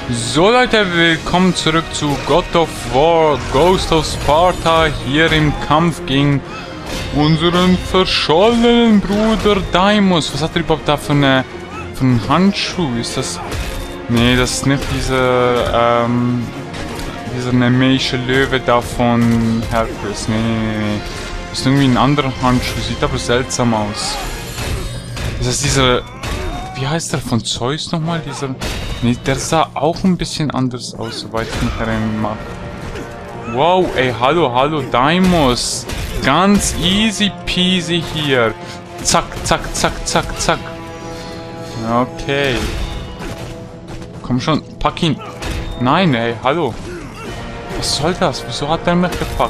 So Leute, willkommen zurück zu God of War, Ghost of Sparta, hier im Kampf gegen unseren verschollenen Bruder Deimos. Was hat er überhaupt da für einen Handschuh? Ist das... Nee, das ist nicht dieser nemeische Löwe da von Herkules. Nee. Das ist irgendwie ein anderer Handschuh, sieht aber seltsam aus. Ist das dieser... Wie heißt der von Zeus nochmal? Dieser... Nee, der sah auch ein bisschen anders aus, soweit ich mich erinnere. Wow, ey, hallo, Deimos. Ganz easy peasy hier. Zack. Okay. Komm schon, pack ihn. Nein, ey, hallo. Was soll das? Wieso hat er mich gepackt?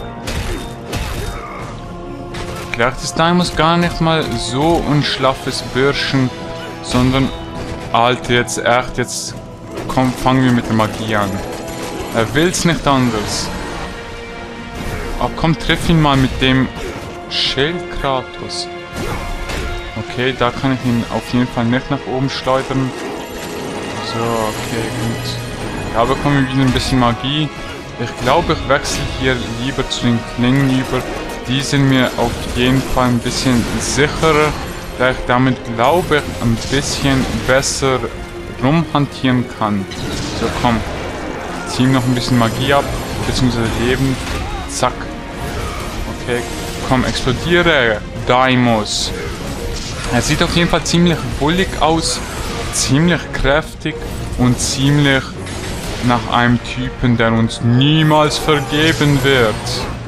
Vielleicht ist Deimos gar nicht mal so ein schlaffes Bürschchen, sondern... Alter, jetzt komm, fangen wir mit der Magie an. Er will's nicht anders. Aber komm, triff ihn mal mit dem Schild Kratos. Okay, da kann ich ihn auf jeden Fall nicht nach oben schleudern. So, okay, gut. Da bekommen wir wieder ein bisschen Magie. Ich glaube, ich wechsle hier lieber zu den Klingen über. Die sind mir auf jeden Fall ein bisschen sicherer, da ich damit, glaube ich, ein bisschen besser rumhantieren kann. So, komm. Zieh ihm noch ein bisschen Magie ab, beziehungsweise Leben. Zack. Okay, komm, explodiere, Deimos. Er sieht auf jeden Fall ziemlich bullig aus, ziemlich kräftig und ziemlich nach einem Typen, der uns niemals vergeben wird.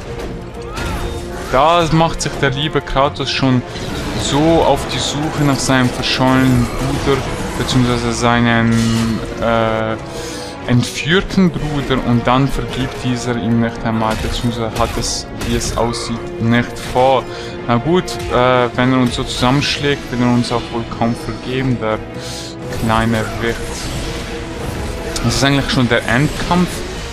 Da macht sich der liebe Kratos schon so auf die Suche nach seinem verschollenen Bruder, beziehungsweise seinen entführten Bruder, und dann vergibt dieser ihm nicht einmal, beziehungsweise hat es, wie es aussieht, nicht vor. Na gut, wenn er uns so zusammenschlägt, wird er uns auch wohl kaum vergeben, der kleine Wicht. Das ist eigentlich schon der Endkampf.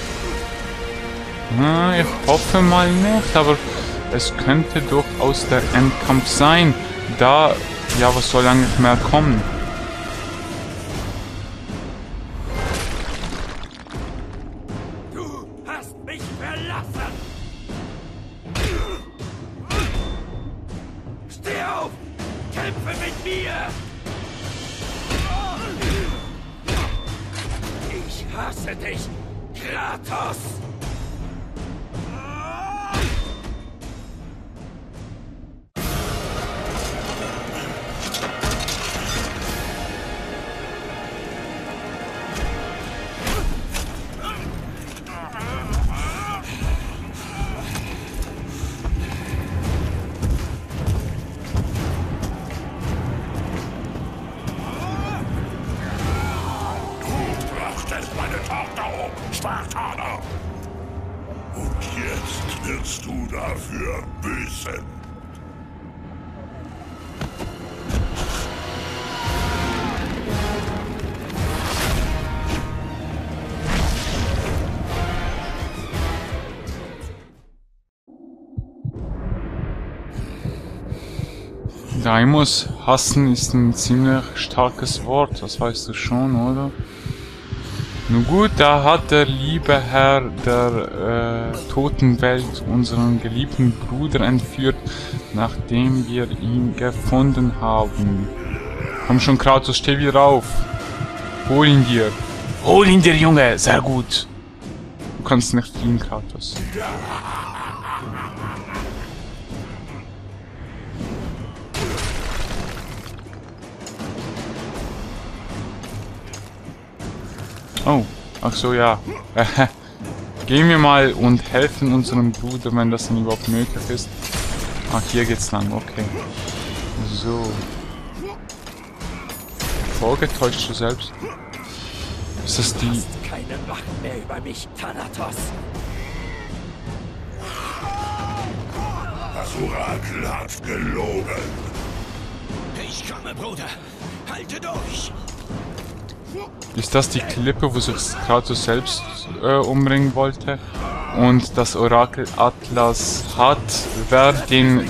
Na, ich hoffe mal nicht, aber es könnte durchaus der Endkampf sein. Da, ja, was soll eigentlich mehr kommen? Du hast mich verlassen! Steh auf! Kämpfe mit mir! Ich hasse dich, Kratos! Spartaner! Und jetzt wirst du dafür büßen! Deimos hassen ist ein ziemlich starkes Wort, das weißt du schon, oder? Nun gut, da hat der liebe Herr der Totenwelt unseren geliebten Bruder entführt, nachdem wir ihn gefunden haben. Komm schon, Kratos, steh wieder auf. Hol ihn dir. Hol ihn dir, Junge. Sehr gut. Du kannst nicht fliehen, Kratos. Oh, ach so, ja. Gehen wir mal und helfen unserem Bruder, wenn das denn überhaupt möglich ist. Ach, hier geht's lang, okay. So. Vorgetäuscht du selbst? Ist das die... Du hast keine Macht mehr über mich, Thanatos! Das Orakel hat gelogen! Ich komme, Bruder! Halte durch! Ist das die Klippe, wo sich Kratos selbst umbringen wollte? Und das Orakel Atlas hat, wer den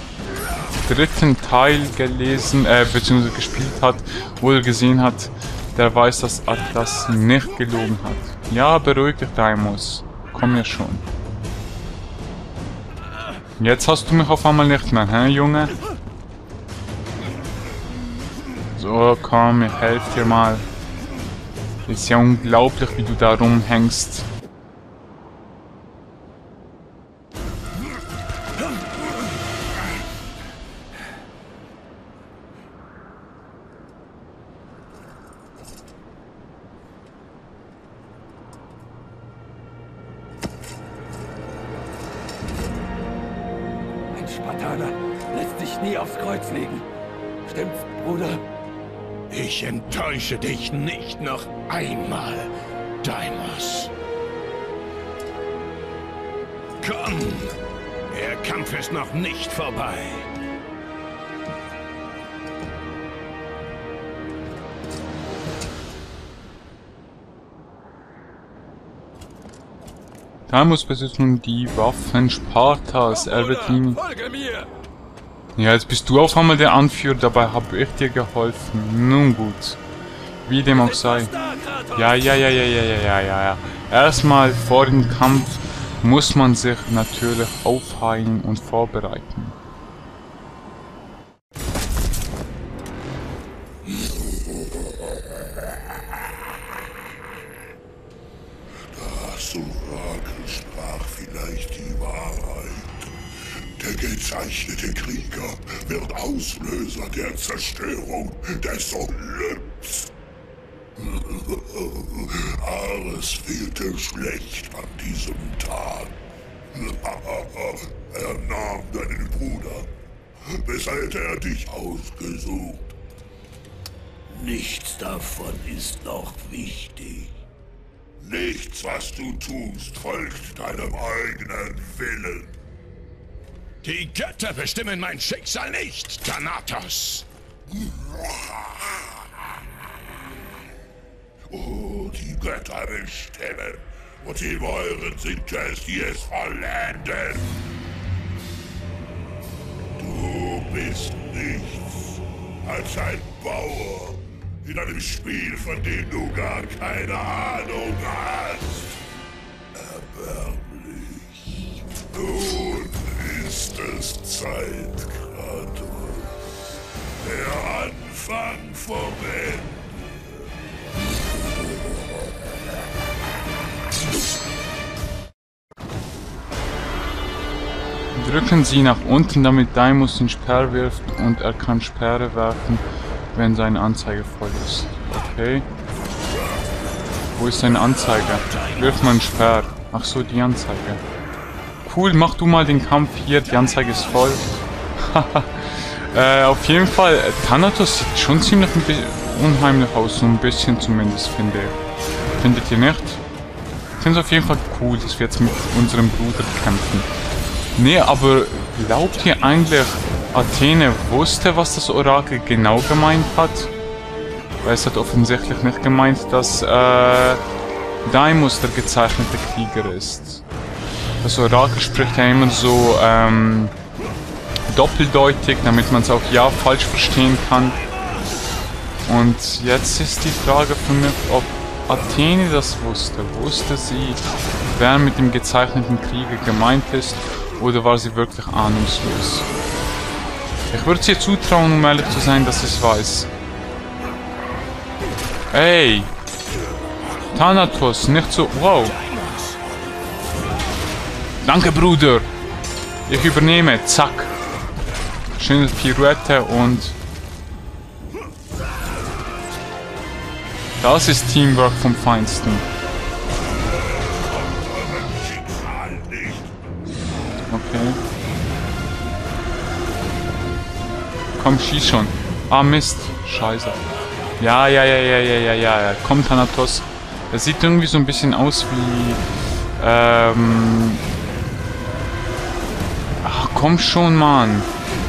dritten Teil gelesen, beziehungsweise gespielt hat, wohl gesehen hat, der weiß, dass Atlas nicht gelogen hat. Ja, beruhig dich, Deimos. Komm ja schon. Jetzt hast du mich auf einmal nicht mehr, hä, Junge? So, komm, ich helfe dir mal. Ist ja unglaublich, wie du da rumhängst. Ein Spartaner lässt sich nie aufs Kreuz legen. Stimmt's, Bruder? Ich enttäusche dich nicht noch einmal, Deimos. Komm, der Kampf ist noch nicht vorbei. Deimos besitzt nun die Waffen Spartas. Er wird ihn... Folge mir! Ja, jetzt bist du auf einmal der Anführer, dabei habe ich dir geholfen. Nun gut. Wie dem auch sei. Ja. Erstmal vor dem Kampf muss man sich natürlich aufheilen und vorbereiten. Das Orakel sprach vielleicht die Wahrheit. Der gezeichnete Krieger wird Auslöser der Zerstörung des Olymps. Ares fehlte schlecht an diesem Tag. Er nahm deinen Bruder, weshalb er dich ausgesucht. Nichts davon ist noch wichtig. Nichts, was du tust, folgt deinem eigenen Willen. Die Götter bestimmen mein Schicksal nicht, Thanatos. Oh, die Götter bestimmen. Und sie wollen sind es, die es vollenden. Du bist nichts als ein Bauer in einem Spiel, von dem du gar keine Ahnung hast. Erbärmlich. Nun ist es Zeit, Kratos. Der Anfang vom Ende. Drücken Sie nach unten, damit Deimos den Sperr wirft und er kann Sperre werfen, wenn seine Anzeige voll ist. Okay. Wo ist seine Anzeige? Wirf mal einen Sperr. Ach so, die Anzeige. Cool, mach du mal den Kampf hier, die Anzeige ist voll. Auf jeden Fall, Thanatos sieht schon ziemlich unheimlich aus, so ein bisschen zumindest, finde ich. Findet ihr nicht? Ich finde es auf jeden Fall cool, dass wir jetzt mit unserem Bruder kämpfen. Nee, aber glaubt ihr eigentlich, Athene wusste, was das Orakel genau gemeint hat? Weil es hat offensichtlich nicht gemeint, dass Deimos der gezeichnete Krieger ist. Das Orakel spricht ja immer so doppeldeutig, damit man es auch ja falsch verstehen kann. Und jetzt ist die Frage für mich, ob Athene das wusste. Wusste sie, wer mit dem gezeichneten Krieger gemeint ist, oder war sie wirklich ahnungslos? Ich würde es ihr zutrauen, um ehrlich zu sein, dass sie es weiß. Ey! Thanatos, nicht so... Wow! Danke, Bruder! Ich übernehme, zack! Schöne Pirouette und... Das ist Teamwork vom Feinsten. Okay. Komm, schieß schon. Ah, Mist. Scheiße. Ja. Komm, Thanatos. Das sieht irgendwie so ein bisschen aus wie... Ach, komm schon, Mann.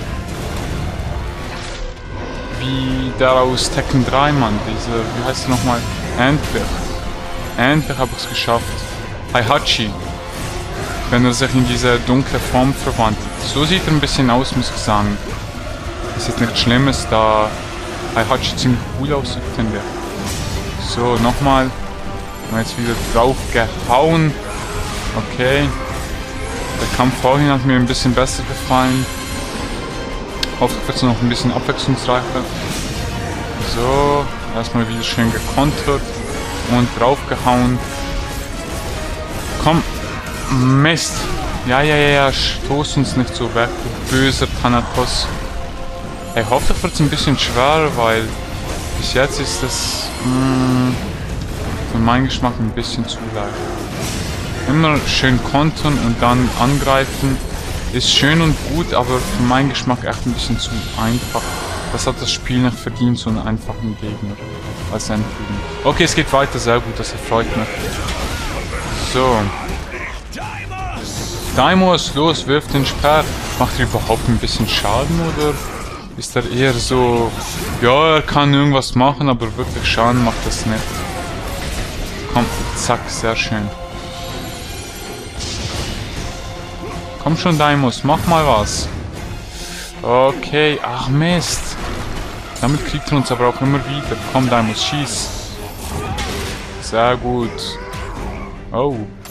Wie der aus Tekken 3, Mann. Diese... Wie heißt der nochmal? Endlich. Endlich habe ich es geschafft. Heihachi. Wenn er sich in diese dunkle Form verwandelt. So sieht er ein bisschen aus, muss ich sagen. Das ist jetzt nichts Schlimmes, da Heihachi ziemlich cool aussieht, finde ich. So, nochmal. Und jetzt wieder drauf gehauen. Okay. Der Kampf vorhin hat mir ein bisschen besser gefallen. Hoffentlich wird es noch ein bisschen abwechslungsreicher. So, erstmal wieder schön gekontert und draufgehauen. Komm, Mist. Ja, stoß uns nicht so weg, du böser Thanatos. Hey, hoffentlich wird es ein bisschen schwerer, weil bis jetzt ist das für meinen Geschmack ein bisschen zu leicht. Immer schön kontern und dann angreifen ist schön und gut, aber für meinen Geschmack echt ein bisschen zu einfach. Das hat das Spiel nicht verdient, so einen einfachen Gegner als Endgegner. Okay, es geht weiter, sehr gut, das erfreut mich. So. Deimos, los, wirf den Speer. Macht er überhaupt ein bisschen Schaden oder ist er eher so, ja, er kann irgendwas machen, aber wirklich Schaden macht das nicht. Komm, zack, sehr schön. Komm schon, Deimos, mach mal was. Okay, ach Mist. Damit kriegt er uns aber auch immer wieder. Komm, Deimos, schieß. Sehr gut. Oh.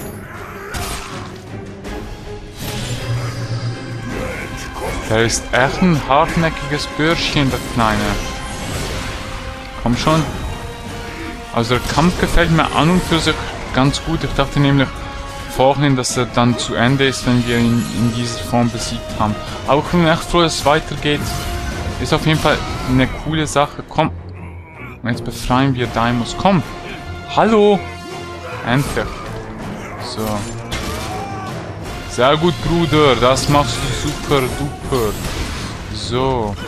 Der ist echt ein hartnäckiges Bürschchen, der Kleine. Komm schon. Also der Kampf gefällt mir an und für sich ganz gut. Ich dachte nämlich vorhin, dass er dann zu Ende ist, wenn wir ihn in dieser Form besiegt haben. Aber ich bin echt froh, dass es weitergeht. Ist auf jeden Fall eine coole Sache. Komm. Und jetzt befreien wir Deimos. Komm. Hallo. Endlich. So. Sehr gut, Bruder. Das machst du super duper. So.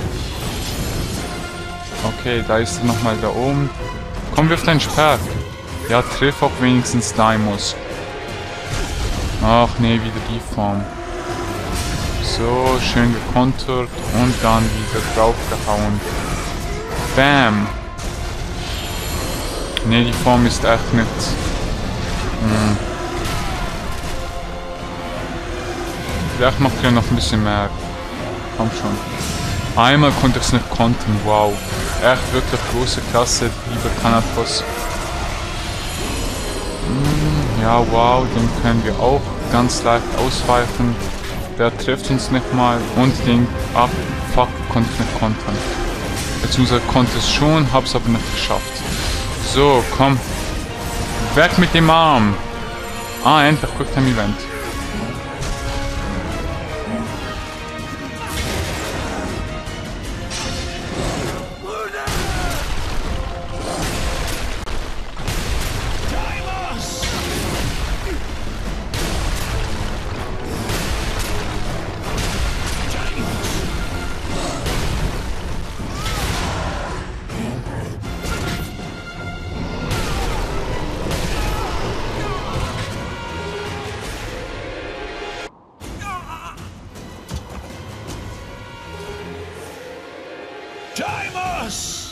Okay, da ist er nochmal da oben. Komm, wirf deinen Speer. Ja, triff auch wenigstens Deimos. Ach nee, wieder die Form. So, schön gekontert und dann wieder draufgehauen. Bam. Nee, die Form ist echt nicht. Vielleicht macht er noch ein bisschen mehr. Komm schon. Einmal konnte ich es nicht kontern. Wow. Echt wirklich große Klasse, lieber Thanatos. Ja, wow, den können wir auch ganz leicht ausweichen. Der trifft uns nicht mal. Und den fuck, konnte ich nicht kontern. Beziehungsweise konnte es schon, hab's aber nicht geschafft. So, komm. Weg mit dem Arm. Ah, endlich, Quicktime-Event. Deimos!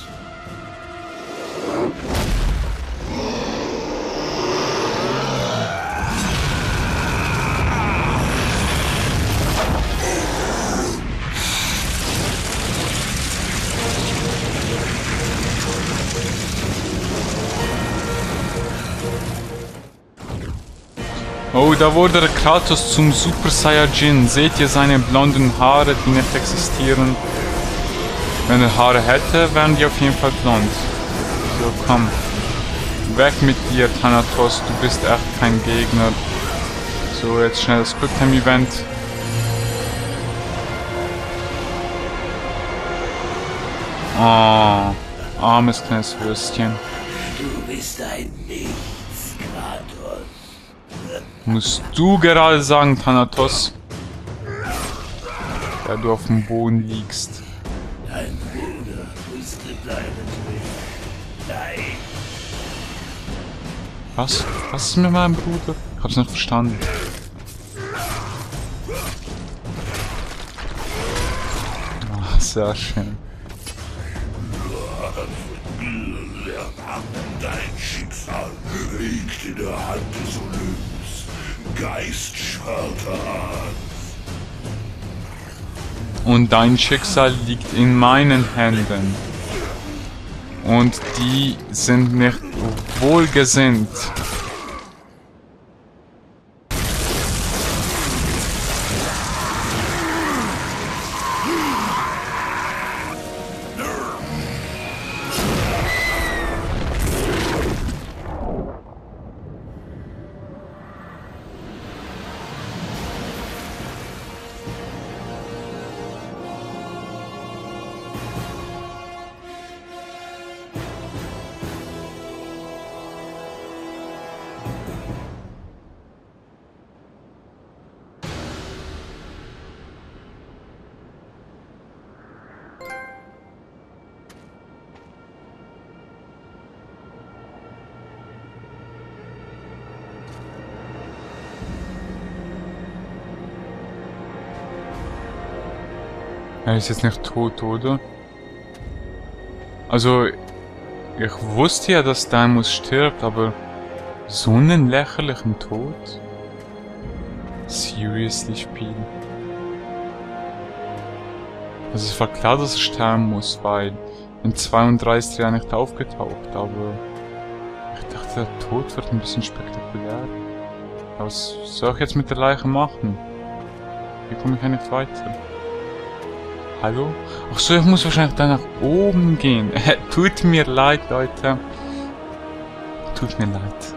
Oh, da wurde der Kratos zum Super Saiyajin. Seht ihr seine blonden Haare, die nicht existieren? Wenn er Haare hätte, wären die auf jeden Fall blond. So, komm. Weg mit dir, Thanatos. Du bist echt kein Gegner. So, jetzt schnell das Quicktime-Event. Oh, armes kleines Würstchen. Du bist ein Nichts, Kratos. Musst du gerade sagen, Thanatos. Da du auf dem Boden liegst. Dein Bruder müsste bleiben. Nein. Was? Was ist mit meinem Bruder? Ich hab's nicht verstanden. Ah, sehr schön. Dein Schicksal liegt in der Hand des Olymps. Geistschwerter Und dein Schicksal liegt in meinen Händen. Und die sind nicht wohlgesinnt. Er ist jetzt nicht tot, oder? Also, ich wusste ja, dass Deimos stirbt, aber so einen lächerlichen Tod? Seriously, Spiel? Also es war klar, dass er sterben muss, weil in 32 Jahren nicht aufgetaucht, aber ich dachte, der Tod wird ein bisschen spektakulär. Was soll ich jetzt mit der Leiche machen? Wie komme ich ja nicht weiter? Hallo? Ach so, ich muss wahrscheinlich da nach oben gehen. Tut mir leid, Leute. Tut mir leid.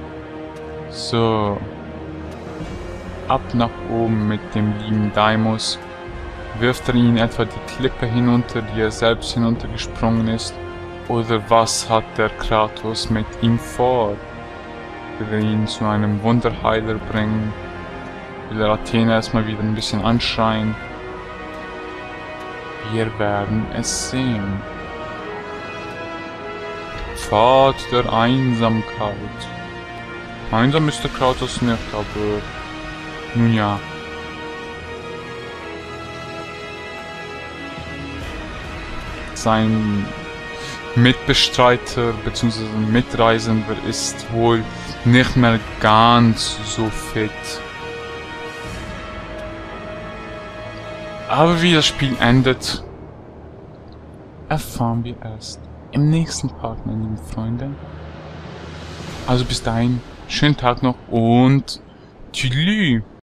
So. Ab nach oben mit dem lieben Deimos. Wirft er ihn etwa die Klippe hinunter, die er selbst hinuntergesprungen ist? Oder was hat der Kratos mit ihm vor? Will er ihn zu einem Wunderheiler bringen? Will er Athena erstmal wieder ein bisschen anschreien? Wir werden es sehen. Pfad der Einsamkeit. Einsam ist der Kratos nicht, aber nun ja. Sein Mitbestreiter bzw. Mitreisender ist wohl nicht mehr ganz so fit. Aber wie das Spiel endet, erfahren wir erst im nächsten Part, meine lieben Freunde. Also bis dahin, schönen Tag noch und tschüss.